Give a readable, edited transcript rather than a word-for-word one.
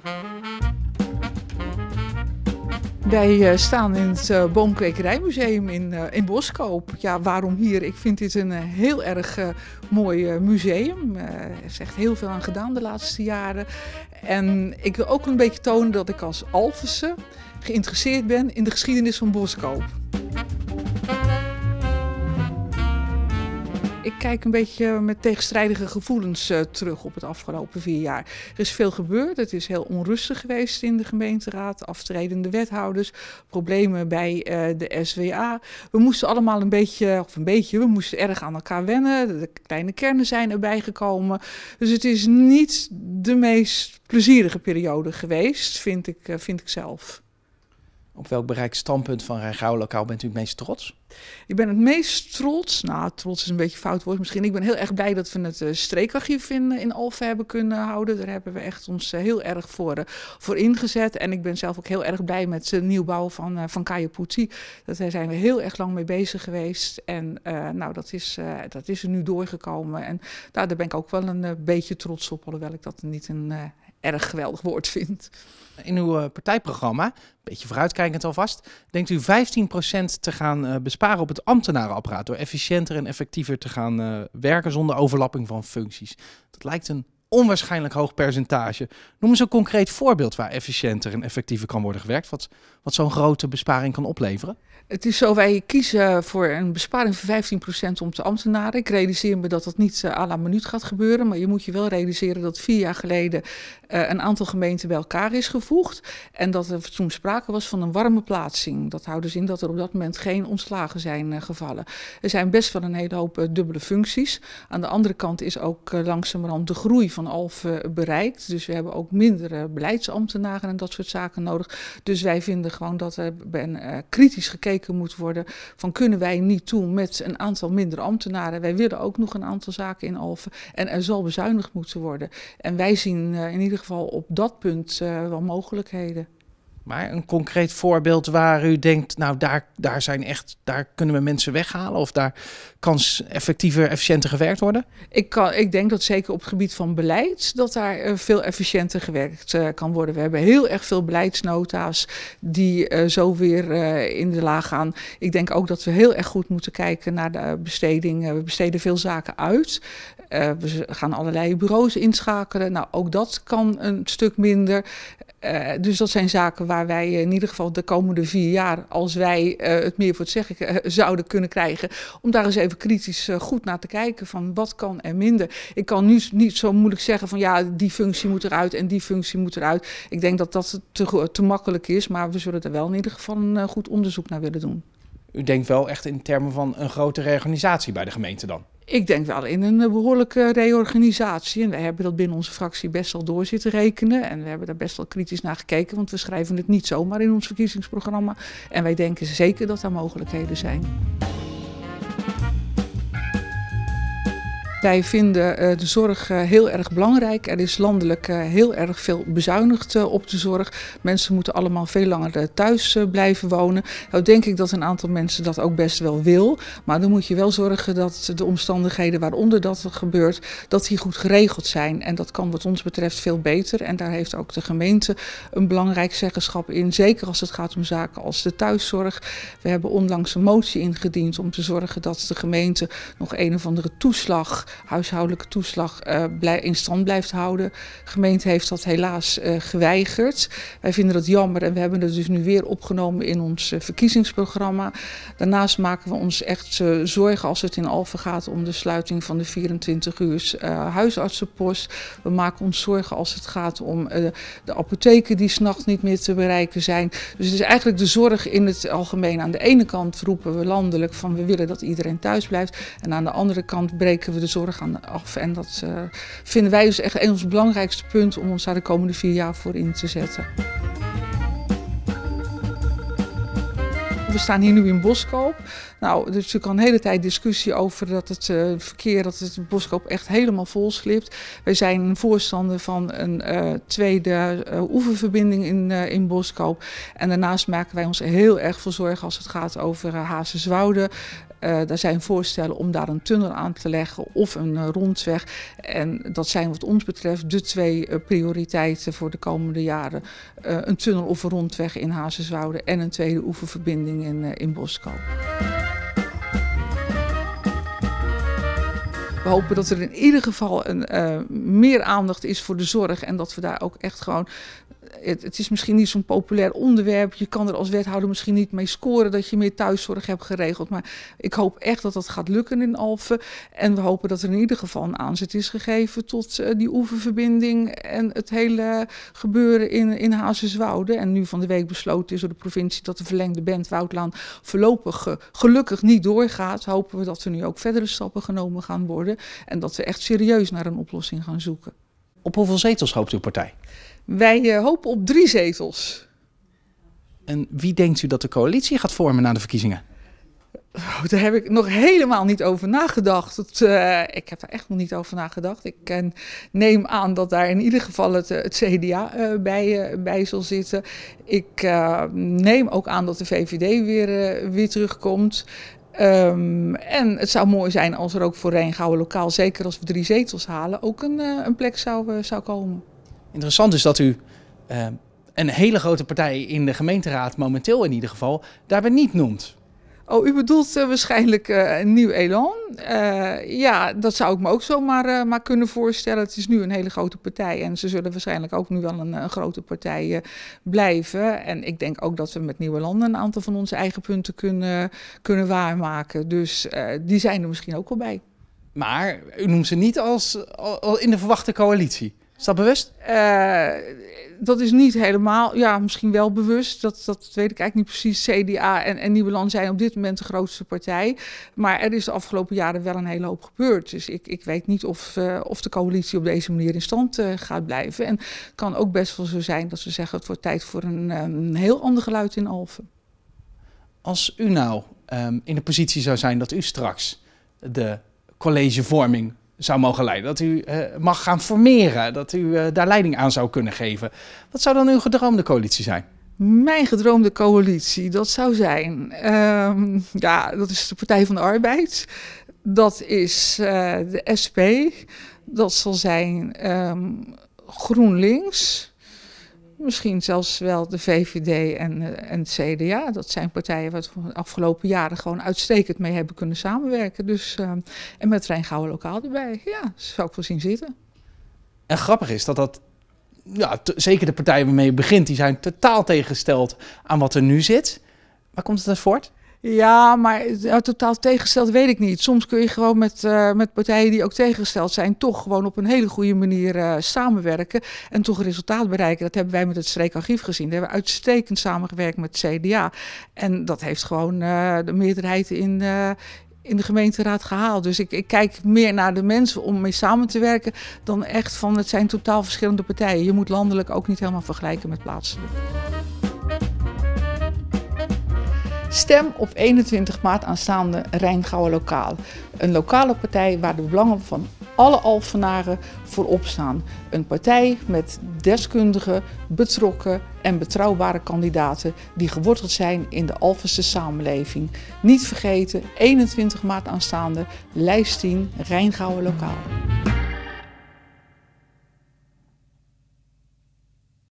Wij staan in het Boomkwekerijmuseum in Boskoop. Ja, waarom hier? Ik vind dit een heel erg mooi museum. Er is echt heel veel aan gedaan de laatste jaren. En ik wil ook een beetje tonen dat ik als Alphense geïnteresseerd ben in de geschiedenis van Boskoop. Ik kijk een beetje met tegenstrijdige gevoelens terug op het afgelopen 4 jaar. Er is veel gebeurd. Het is heel onrustig geweest in de gemeenteraad. Aftredende wethouders, problemen bij de SWA. We moesten allemaal we moesten erg aan elkaar wennen. De kleine kernen zijn erbij gekomen. Dus het is niet de meest plezierige periode geweest, vind ik zelf. Op welk bereikt standpunt van Rijgouwen lokaal bent u het meest trots? Ik ben het meest trots, trots is een beetje een fout woord misschien. Ik ben heel erg blij dat we het streekarchief in Alphen hebben kunnen houden. Daar hebben we echt ons heel erg voor ingezet. En ik ben zelf ook heel erg blij met de nieuwbouw van Caio Pucci. Daar zijn we heel erg lang mee bezig geweest. En dat is er nu doorgekomen. En daar ben ik ook wel een beetje trots op, alhoewel ik dat niet een erg geweldig woord vind. In uw partijprogramma, een beetje vooruitkijkend alvast, denkt u 15% te gaan besparen op het ambtenarenapparaat door efficiënter en effectiever te gaan werken zonder overlapping van functies. Dat lijkt een onwaarschijnlijk hoog percentage. Noem eens een concreet voorbeeld waar efficiënter en effectiever kan worden gewerkt, wat zo'n grote besparing kan opleveren. Het is zo, wij kiezen voor een besparing van 15% om de ambtenaren. Ik realiseer me dat dat niet à la minuut gaat gebeuren, maar je moet je wel realiseren dat 4 jaar geleden een aantal gemeenten bij elkaar is gevoegd en dat er toen sprake was van een warme plaatsing. Dat houdt dus in dat er op dat moment geen ontslagen zijn gevallen. Er zijn best wel een hele hoop dubbele functies. Aan de andere kant is ook langzamerhand de groei van Alphen bereikt. Dus we hebben ook minder beleidsambtenaren en dat soort zaken nodig. Dus wij vinden gewoon dat er kritisch gekeken moet worden van kunnen wij niet toe met een aantal minder ambtenaren. Wij willen ook nog een aantal zaken in Alphen en er zal bezuinigd moeten worden. En wij zien in ieder geval op dat punt wel mogelijkheden. Maar een concreet voorbeeld waar u denkt, nou daar kunnen we mensen weghalen of daar kan effectiever, efficiënter gewerkt worden? Ik denk dat zeker op het gebied van beleid dat daar veel efficiënter gewerkt kan worden. We hebben heel erg veel beleidsnota's die zo weer in de laag gaan. Ik denk ook dat we heel erg goed moeten kijken naar de besteding. We besteden veel zaken uit. We gaan allerlei bureaus inschakelen. Nou, ook dat kan een stuk minder. Dus dat zijn zaken waar wij in ieder geval de komende 4 jaar, als wij het meer voor het zeggen zouden kunnen krijgen, om daar eens even kritisch goed naar te kijken van wat kan er minder. Ik kan nu niet zo moeilijk zeggen van ja, die functie moet eruit en die functie moet eruit. Ik denk dat dat te makkelijk is, maar we zullen er wel in ieder geval een goed onderzoek naar willen doen. U denkt wel echt in termen van een grote reorganisatie bij de gemeente dan? Ik denk wel in een behoorlijke reorganisatie. En wij hebben dat binnen onze fractie best wel door zitten rekenen. En we hebben daar best wel kritisch naar gekeken. Want we schrijven het niet zomaar in ons verkiezingsprogramma. En wij denken zeker dat er mogelijkheden zijn. Wij vinden de zorg heel erg belangrijk. Er is landelijk heel erg veel bezuinigd op de zorg. Mensen moeten allemaal veel langer thuis blijven wonen. Nou denk ik dat een aantal mensen dat ook best wel wil. Maar dan moet je wel zorgen dat de omstandigheden waaronder dat gebeurt, dat die goed geregeld zijn. En dat kan wat ons betreft veel beter. En daar heeft ook de gemeente een belangrijk zeggenschap in. Zeker als het gaat om zaken als de thuiszorg. We hebben onlangs een motie ingediend om te zorgen dat de gemeente nog een of andere huishoudelijke toeslag in stand blijft houden. De gemeente heeft dat helaas geweigerd. Wij vinden dat jammer en we hebben het dus nu weer opgenomen in ons verkiezingsprogramma. Daarnaast maken we ons echt zorgen als het in Alphen gaat om de sluiting van de 24 uur huisartsenpost. We maken ons zorgen als het gaat om de apotheken die 's nachts niet meer te bereiken zijn. Dus het is eigenlijk de zorg in het algemeen. Aan de ene kant roepen we landelijk van we willen dat iedereen thuis blijft. En aan de andere kant breken we de zorg af. En dat vinden wij dus echt een van onze belangrijkste punten om ons daar de komende 4 jaar voor in te zetten. We staan hier nu in Boskoop. Nou, er is natuurlijk al een hele tijd discussie over dat het verkeer, dat het Boskoop echt helemaal vol slipt. Wij zijn voorstander van een tweede oeververbinding in Boskoop. En daarnaast maken wij ons heel erg veel zorgen als het gaat over Hazerswoude. Daar zijn voorstellen om daar een tunnel aan te leggen of een rondweg. En dat zijn wat ons betreft de 2 prioriteiten voor de komende jaren. Een tunnel of een rondweg in Hazerswoude en een tweede oeververbinding in Boskoop. We hopen dat er in ieder geval meer aandacht is voor de zorg en dat we daar ook echt gewoon... Het is misschien niet zo'n populair onderwerp. Je kan er als wethouder misschien niet mee scoren dat je meer thuiszorg hebt geregeld. Maar ik hoop echt dat dat gaat lukken in Alphen. En we hopen dat er in ieder geval een aanzet is gegeven tot die oeververbinding en het hele gebeuren in Hazerswoude. En nu van de week besloten is door de provincie dat de verlengde Bentwoudlaan voorlopig gelukkig niet doorgaat. Hopen we dat er nu ook verdere stappen genomen gaan worden. En dat we echt serieus naar een oplossing gaan zoeken. Op hoeveel zetels hoopt uw partij? Wij hopen op 3 zetels. En wie denkt u dat de coalitie gaat vormen na de verkiezingen? Daar heb ik nog helemaal niet over nagedacht. Ik heb daar echt nog niet over nagedacht. Ik neem aan dat daar in ieder geval het CDA bij zal zitten. Ik neem ook aan dat de VVD weer terugkomt. En het zou mooi zijn als er ook voor Rijngouwen lokaal, zeker als we 3 zetels halen, ook een plek zou komen. Interessant is dat u een hele grote partij in de gemeenteraad, momenteel in ieder geval, daarbij niet noemt. Oh, u bedoelt waarschijnlijk een nieuw elan. Ja, dat zou ik me ook zomaar maar kunnen voorstellen. Het is nu een hele grote partij en ze zullen waarschijnlijk ook nu wel een grote partij blijven. En ik denk ook dat we met Nieuw Elan een aantal van onze eigen punten kunnen waarmaken. Dus die zijn er misschien ook wel bij. Maar u noemt ze niet als in de verwachte coalitie. Is dat bewust? Dat is niet helemaal, ja, misschien wel bewust. Dat weet ik eigenlijk niet precies. CDA en Nieuw Elan zijn op dit moment de grootste partij. Maar er is de afgelopen jaren wel een hele hoop gebeurd. Dus ik weet niet of de coalitie op deze manier in stand gaat blijven. En het kan ook best wel zo zijn dat ze zeggen het wordt tijd voor een heel ander geluid in Alphen. Als u nou in de positie zou zijn dat u straks de collegevorming zou mogen leiden, dat u mag gaan formeren, dat u daar leiding aan zou kunnen geven. Wat zou dan uw gedroomde coalitie zijn? Mijn gedroomde coalitie, dat zou zijn, ja, dat is de Partij van de Arbeid, dat is de SP, dat zal zijn GroenLinks, misschien zelfs wel de VVD en het CDA. Dat zijn partijen waar we de afgelopen jaren gewoon uitstekend mee hebben kunnen samenwerken. Dus, en met Rijngouwen lokaal erbij. Ja, zou ik wel zien zitten. En grappig is dat ja, zeker de partijen waarmee je begint, die zijn totaal tegengesteld aan wat er nu zit. Waar komt het uit voort? Ja, maar totaal tegengesteld weet ik niet. Soms kun je gewoon met partijen die ook tegengesteld zijn, toch gewoon op een hele goede manier samenwerken en toch een resultaat bereiken. Dat hebben wij met het streekarchief gezien. We hebben uitstekend samengewerkt met het CDA. En dat heeft gewoon de meerderheid in de gemeenteraad gehaald. Dus ik kijk meer naar de mensen om mee samen te werken dan echt van het zijn totaal verschillende partijen. Je moet landelijk ook niet helemaal vergelijken met plaatselijk. Stem op 21 maart aanstaande Rijngouwen lokaal. Een lokale partij waar de belangen van alle Alphenaren voorop staan. Een partij met deskundige, betrokken en betrouwbare kandidaten die geworteld zijn in de Alphense samenleving. Niet vergeten, 21 maart aanstaande, lijst 10 Rijngouwen lokaal.